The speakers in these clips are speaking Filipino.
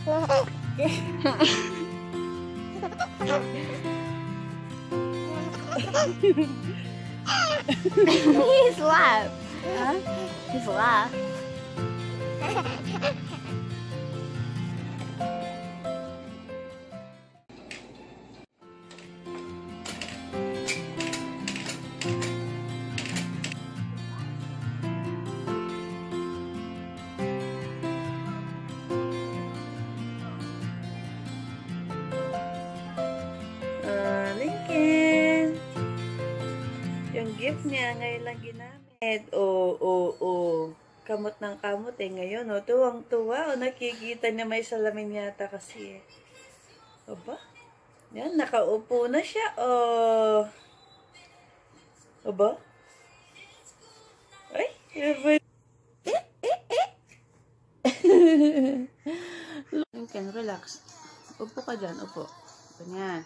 He's laugh. Huh? He's laugh. Lincoln. Yung gift niya ngayon lang ginamit. Kamot ng kamot eh. Ngayon, tuwang-tuwa. Nakikita niya may salamin yata kasi eh. Aba? Yan, nakaupo na siya. Aba? Ay, Lincoln, relax. Upo ka dyan, upo. Ganyan.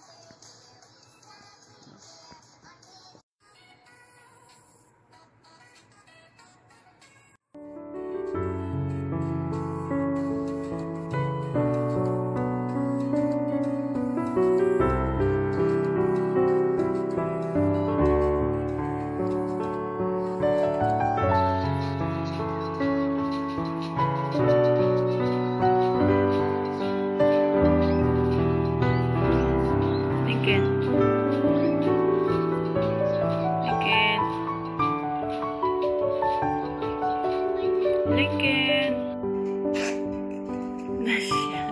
Lincoln. Nasya.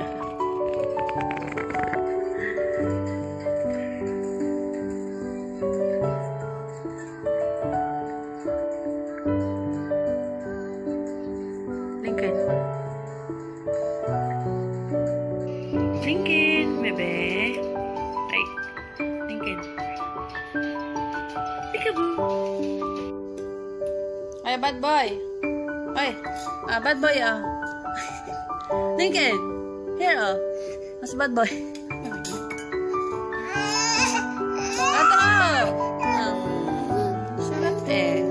Lincoln. Lincoln, bebe. Ay, Lincoln. Peekaboo. Ay, bad boy. Ay, bad boy Lincoln, here mas bad boy. Ato! Sarap eh.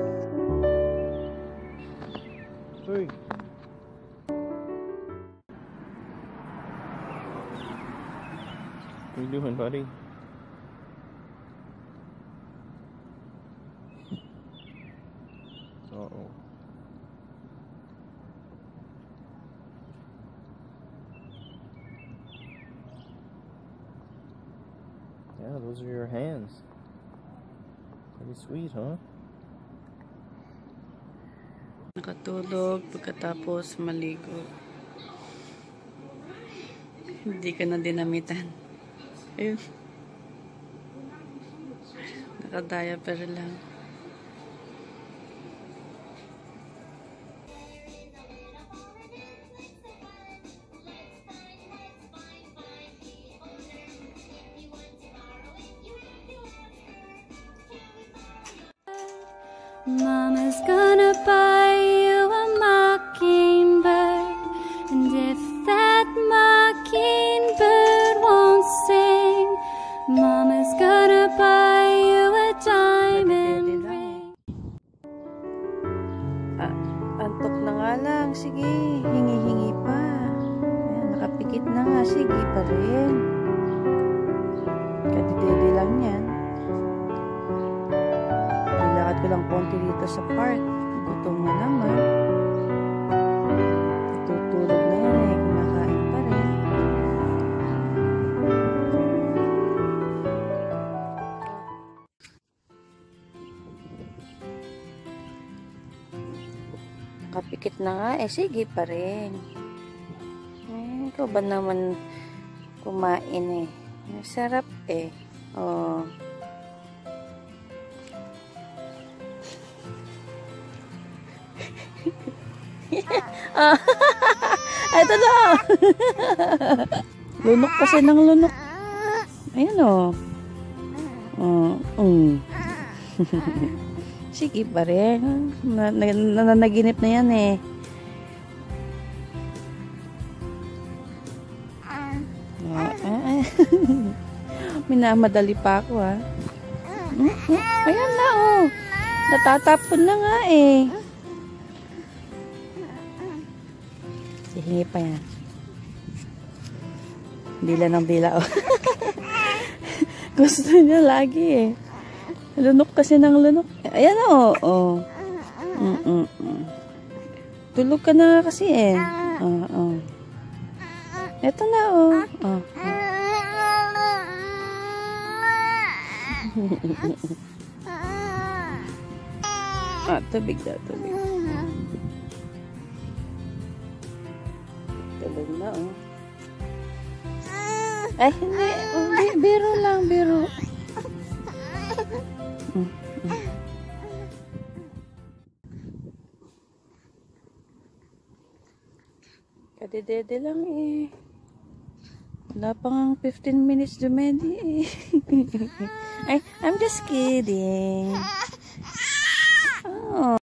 Uy. What are you doing, buddy? Uh-oh. Yeah, those are your hands. Pretty sweet, huh? Nakatulog pagkatapos maligo. Hindi ka na dinamitan. Ayun. Naka-diaper lang. Mama's gonna buy you a mockingbird, and if that mockingbird won't sing, Mama's gonna buy you a diamond ring. Antok na nga lang. Sige, hingi-hingi pa. Ayan, nakapikit na nga. Sige pa rin. Kadidede lang yan. Nilakad ko lang konti dito sa park. Gutom na naman. Natutulog na yan eh. Kumakain pa rin. Nakapikit na nga eh. Sige pa rin. Ikaw ba naman kumain eh. Masarap eh. Oh. Ito na. Lunok kasi ng lunok. Ayan o. Sige pa rin. Nananaginip na yan eh. Minamadali pa ako ha. Ayan na oh. Natatapon na nga eh. Hihingi pa yan. Bila ng bila. Oh. Gusto niya lagi eh. Lunok kasi ng lunok. Ayan o. Oh. Tulog ka na kasi eh. Eto na oh. Tubig daw, tubig. Tulog na oh. Ay, hindi. Biro lang, biro. Kadedede lang eh. Wala pang 15 minutes dumedi eh. Ay, I'm just kidding.